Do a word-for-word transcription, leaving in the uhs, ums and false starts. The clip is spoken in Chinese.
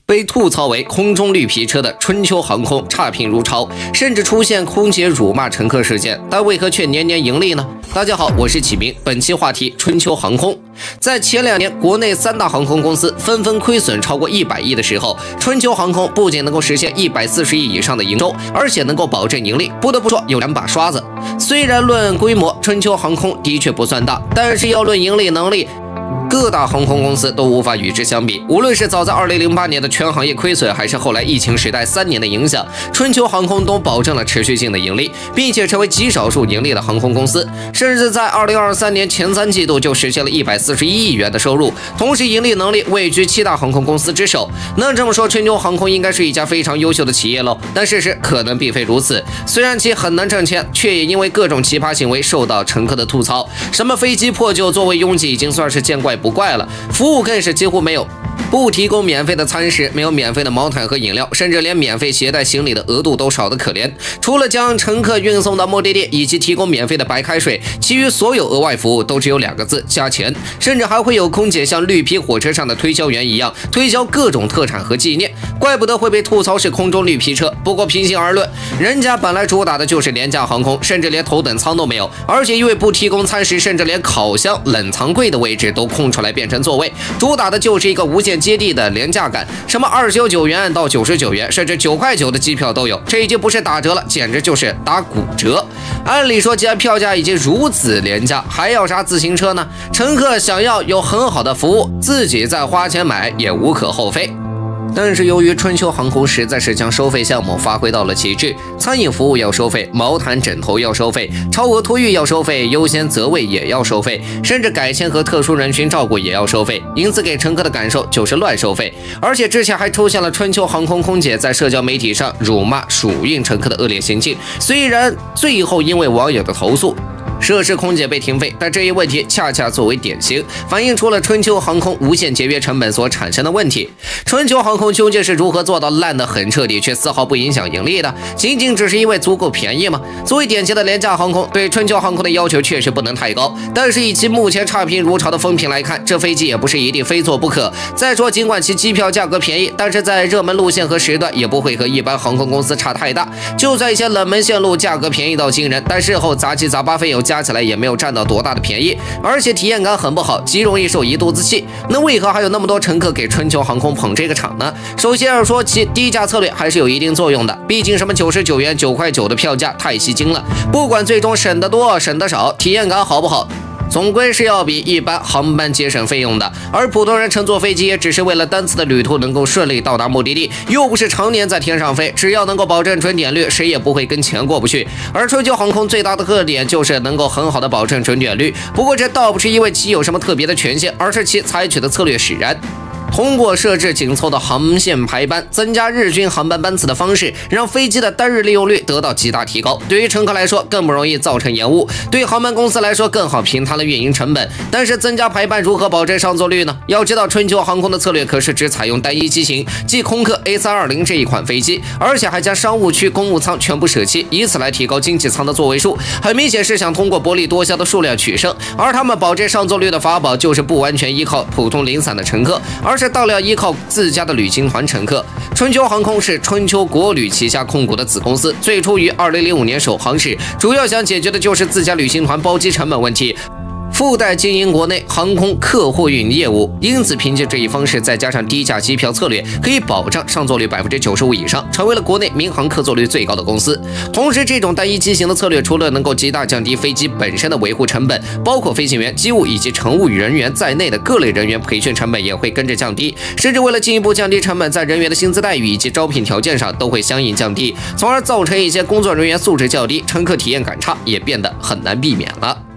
被吐槽为空中绿皮车的春秋航空差评如潮，甚至出现空姐辱骂乘客事件，但为何却年年盈利呢？大家好，我是启明，本期话题春秋航空。在前两年，国内三大航空公司纷纷亏损超过一百亿的时候，春秋航空不仅能够实现一百四十亿以上的营收，而且能够保证盈利，不得不说有两把刷子。虽然论规模，春秋航空的确不算大，但是要论盈利能力，各大航空公司都无法与之相比。无论是早在二零零八年的全行业亏损，还是后来疫情时代三年的影响，春秋航空都保证了持续性的盈利，并且成为极少数盈利的航空公司。甚至在二零二三年前三季度就实现了一百四十一亿元的收入，同时盈利能力位居七大航空公司之首。那这么说，春秋航空应该是一家非常优秀的企业喽？但事实可能并非如此。虽然其很难挣钱，却也因为各种奇葩行为受到乘客的吐槽，什么飞机破旧、座位拥挤，已经算是见怪不怪了，服务更是几乎没有，不提供免费的餐食，没有免费的毛毯和饮料，甚至连免费携带行李的额度都少得可怜。除了将乘客运送到目的地以及提供免费的白开水，其余所有额外服务都只有两个字：加钱。甚至还会有空姐像绿皮火车上的推销员一样推销各种特产和纪念，怪不得会被吐槽是空中绿皮车。不过平心而论，人家本来主打的就是廉价航空，甚至连头等舱都没有，而且因为不提供餐食，甚至连烤箱、冷藏柜的位置都空出来变成座位，主打的就是一个无限接地的廉价感，什么二十九元到九十九元，甚至九块九的机票都有，这已经不是打折了，简直就是打骨折。按理说，既然票价已经如此廉价，还要啥自行车呢？乘客想要有很好的服务，自己再花钱买也无可厚非。但是由于春秋航空实在是将收费项目发挥到了极致，餐饮服务要收费，毛毯枕头要收费，超额托运要收费，优先择位也要收费，甚至改签和特殊人群照顾也要收费，因此给乘客的感受就是乱收费。而且之前还出现了春秋航空空姐在社交媒体上辱骂暑运乘客的恶劣行径，虽然最后因为网友的投诉，涉事空姐被停飞，但这一问题恰恰作为典型，反映出了春秋航空无限节约成本所产生的问题。春秋航空究竟是如何做到烂得很彻底，却丝毫不影响盈利的？仅仅只是因为足够便宜吗？作为典型的廉价航空，对春秋航空的要求确实不能太高，但是以其目前差评如潮的风评来看，这飞机也不是一定非坐不可。再说，尽管其机票价格便宜，但是在热门路线和时段也不会和一般航空公司差太大。就算一些冷门线路价格便宜到惊人，但事后杂七杂八费用加起来也没有占到多大的便宜，而且体验感很不好，极容易受一肚子气。那为何还有那么多乘客给春秋航空捧这个场呢？首先要说其低价策略还是有一定作用的，毕竟什么九十九元、九块九的票价太吸睛了，不管最终省得多省得少，体验感好不好，总归是要比一般航班节省费用的。而普通人乘坐飞机也只是为了单次的旅途能够顺利到达目的地，又不是常年在天上飞，只要能够保证准点率，谁也不会跟钱过不去。而春秋航空最大的特点就是能够很好的保证准点率，不过这倒不是因为其有什么特别的权限，而是其采取的策略使然。通过设置紧凑的航线排班，增加日均航班班次的方式，让飞机的单日利用率得到极大提高。对于乘客来说，更不容易造成延误；对于航班公司来说，更好平摊了运营成本。但是增加排班如何保证上座率呢？要知道，春秋航空的策略可是只采用单一机型，即空客 A三二零 这一款飞机，而且还将商务区公务舱全部舍弃，以此来提高经济舱的座位数。很明显是想通过薄利多销的数量取胜。而他们保证上座率的法宝，就是不完全依靠普通零散的乘客，而是大量依靠自家的旅行团乘客。春秋航空是春秋国旅旗下控股的子公司，最初于二零零五年首航时，主要想解决的就是自家旅行团包机成本问题，附带经营国内航空客货运业务。因此凭借这一方式，再加上低价机票策略，可以保障上座率 百分之九十五 以上，成为了国内民航客座率最高的公司。同时这种单一机型的策略，除了能够极大降低飞机本身的维护成本，包括飞行员、机务以及乘务人员在内的各类人员培训成本也会跟着降低，甚至为了进一步降低成本，在人员的薪资待遇以及招聘条件上都会相应降低，从而造成一些工作人员素质较低、乘客体验感差，也变得很难避免了。